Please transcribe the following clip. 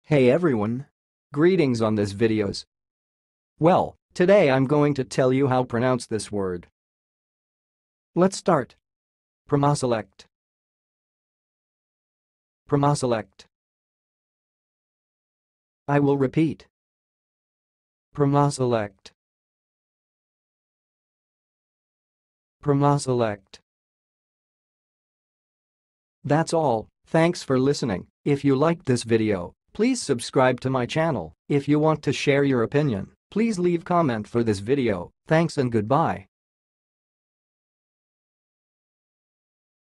Hey everyone! Greetings on this videos. Well, today I'm going to tell you how pronounce this word. Let's start. Promoselect. Promoselect. I will repeat. Promoselect. Promoselect. That's all. Thanks for listening. If you liked this video, please subscribe to my channel. If you want to share your opinion, please leave comment for this video. Thanks and goodbye.